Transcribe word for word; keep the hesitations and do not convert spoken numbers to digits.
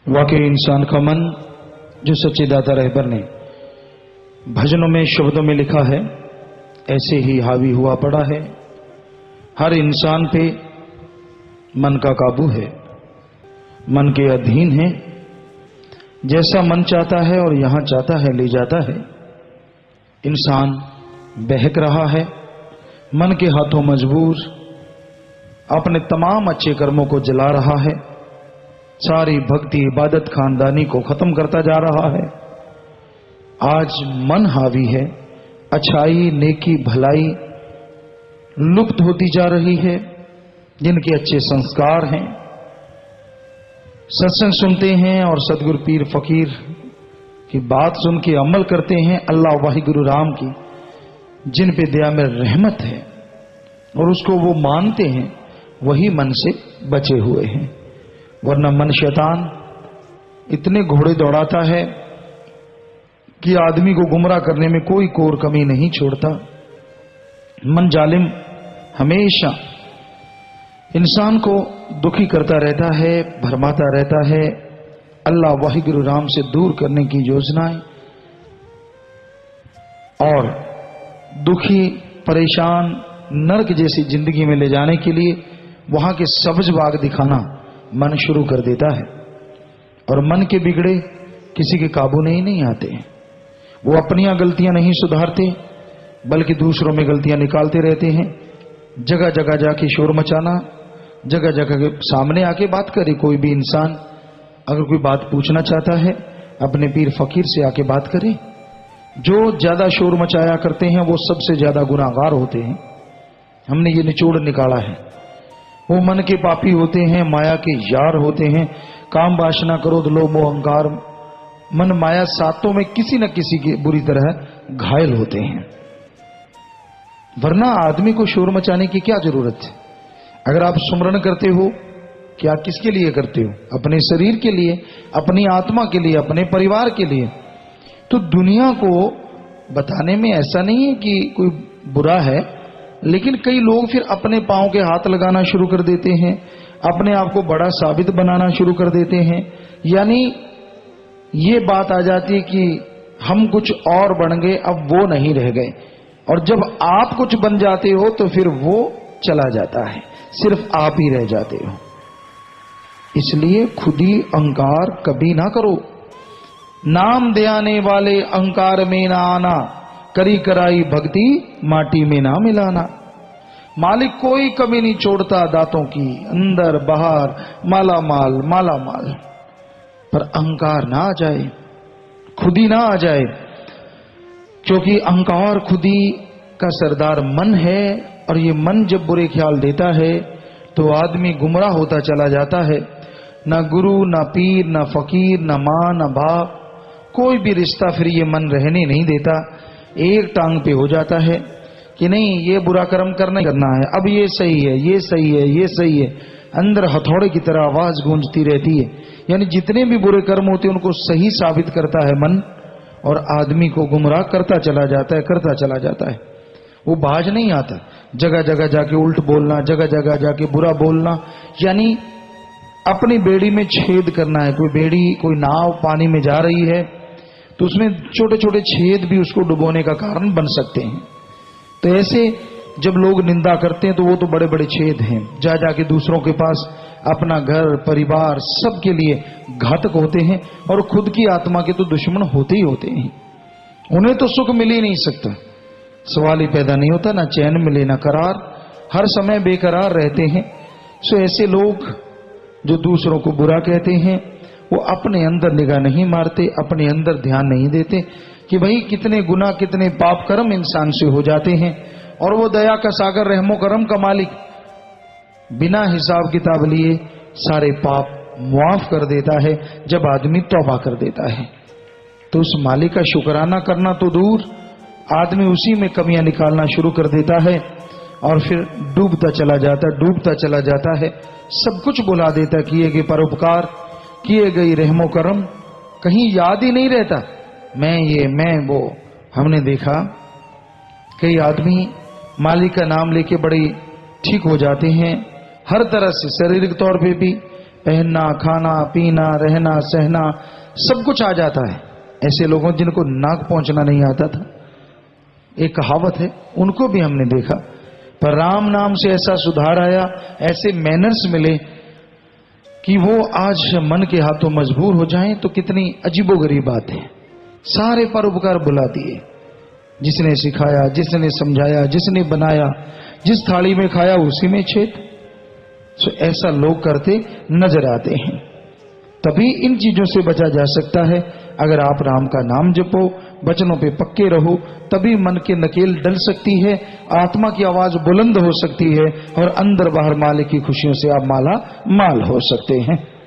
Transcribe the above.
वाकई इंसान का मन जो सच्चे दाता रहबर ने भजनों में शब्दों में लिखा है, ऐसे ही हावी हुआ पड़ा है। हर इंसान पे मन का काबू है, मन के अधीन है। जैसा मन चाहता है और यहां चाहता है ले जाता है। इंसान बहक रहा है, मन के हाथों मजबूर अपने तमाम अच्छे कर्मों को जला रहा है। सारी भक्ति इबादत खानदानी को खत्म करता जा रहा है। आज मन हावी है, अच्छाई नेकी भलाई लुप्त होती जा रही है। जिनके अच्छे संस्कार हैं, सत्संग सुनते हैं और सदगुरु पीर फकीर की बात सुन के अमल करते हैं, अल्लाह वाहिगुरु राम की जिन पे दया में रहमत है और उसको वो मानते हैं, वही मन से बचे हुए हैं। वरना मन शैतान इतने घोड़े दौड़ाता है कि आदमी को गुमराह करने में कोई कोर कमी नहीं छोड़ता। मन जालिम हमेशा इंसान को दुखी करता रहता है, भरमाता रहता है। अल्लाह वाहिगुरु राम से दूर करने की योजनाएं और दुखी परेशान नरक जैसी जिंदगी में ले जाने के लिए वहां के सब्ज बाग दिखाना मन शुरू कर देता है। और मन के बिगड़े किसी के काबू नहीं नहीं आते हैं। वो अपनियां गलतियां नहीं सुधारते, बल्कि दूसरों में गलतियां निकालते रहते हैं। जगह जगह जाके शोर मचाना, जगह जगह के सामने आके बात करे। कोई भी इंसान अगर कोई बात पूछना चाहता है, अपने पीर फकीर से आके बात करे। जो ज्यादा शोर मचाया करते हैं वो सबसे ज्यादा गुनाहगार होते हैं। हमने ये निचोड़ निकाला है। वो मन के पापी होते हैं, माया के यार होते हैं। काम वासना क्रोध लोभ मोह अहंकार मन माया सातों में किसी न किसी के बुरी तरह घायल होते हैं। वरना आदमी को शोर मचाने की क्या जरूरत है? अगर आप सुमरण करते हो, क्या किसके लिए करते हो? अपने शरीर के लिए, अपनी आत्मा के लिए, अपने परिवार के लिए। तो दुनिया को बताने में ऐसा नहीं है कि कोई बुरा है, लेकिन कई लोग फिर अपने पांव के हाथ लगाना शुरू कर देते हैं, अपने आप को बड़ा साबित बनाना शुरू कर देते हैं। यानी ये बात आ जाती है कि हम कुछ और बन गए, अब वो नहीं रह गए। और जब आप कुछ बन जाते हो तो फिर वो चला जाता है, सिर्फ आप ही रह जाते हो। इसलिए खुदी अहंकार कभी ना करो। नाम दे आने वाले अहंकार में ना आना, करी कराई भक्ति माटी में ना मिलाना। मालिक कोई कमी नहीं छोड़ता दातों की, अंदर बाहर माला माल माला माल। पर अहंकार ना आ जाए, खुदी ना आ जाए, क्योंकि अहंकार खुदी का सरदार मन है। और ये मन जब बुरे ख्याल देता है तो आदमी गुमराह होता चला जाता है। ना गुरु ना पीर ना फकीर ना मां ना बाप, कोई भी रिश्ता फिर ये मन रहने नहीं देता। एक टांग पे हो जाता है कि नहीं, ये बुरा कर्म करना करना है, अब ये सही है, ये सही है, ये सही है। अंदर हथौड़े की तरह आवाज गूंजती रहती है। यानी जितने भी बुरे कर्म होते हैं उनको सही साबित करता है मन, और आदमी को गुमराह करता चला जाता है, करता चला जाता है। वो बाज नहीं आता। जगह जगह जाके उल्ट बोलना, जगह जगह जाके बुरा बोलना, यानी अपनी बेड़ी में छेद करना है। कोई बेड़ी, कोई नाव पानी में जा रही है तो उसमें छोटे छोटे छेद भी उसको डुबोने का कारण बन सकते हैं। तो ऐसे जब लोग निंदा करते हैं तो वो तो बड़े बड़े छेद हैं। जा जाके दूसरों के पास अपना घर परिवार सबके लिए घातक होते हैं, और खुद की आत्मा के तो दुश्मन होते ही होते हैं। उन्हें तो सुख मिल ही नहीं सकता, सवाल ही पैदा नहीं होता। ना चैन मिले ना करार, हर समय बेकरार रहते हैं। सो ऐसे लोग जो दूसरों को बुरा कहते हैं, वो अपने अंदर निगाह नहीं मारते, अपने अंदर ध्यान नहीं देते कि भाई कितने गुनाह कितने पाप कर्म इंसान से हो जाते हैं। और वो दया का सागर रहमो करम का मालिक बिना हिसाब किताब लिए सारे पाप मुआफ कर देता है जब आदमी तौबा कर देता है। तो उस मालिक का शुक्राना करना तो दूर, आदमी उसी में कमियां निकालना शुरू कर देता है और फिर डूबता चला जाता डूबता चला जाता है। सब कुछ बुला देता, किए गए परोपकार, किए गई रहमो करम कहीं याद ही नहीं रहता। मैं ये मैं वो। हमने देखा कई आदमी मालिक का नाम लेके बड़े ठीक हो जाते हैं, हर तरह से, शारीरिक तौर पे भी, पहनना, खाना, पीना, रहना, सहना सब कुछ आ जाता है। ऐसे लोगों जिनको नाक पहुंचना नहीं आता था, एक कहावत है, उनको भी हमने देखा। पर राम नाम से ऐसा सुधार आया, ऐसे मैनर्स मिले कि वो आज मन के हाथों मजबूर हो जाएं तो कितनी अजीबोगरीब बात है। सारे परोपकार बुला दिए, जिसने सिखाया, जिसने समझाया, जिसने बनाया, जिस थाली में खाया उसी में छेद। सो ऐसा लोग करते नजर आते हैं। तभी इन चीजों से बचा जा सकता है। अगर आप राम का नाम जपो, वचनों पे पक्के रहो, तभी मन के नकेल डल सकती है, आत्मा की आवाज बुलंद हो सकती है और अंदर बाहर मालिक की खुशियों से आप माला माल हो सकते हैं।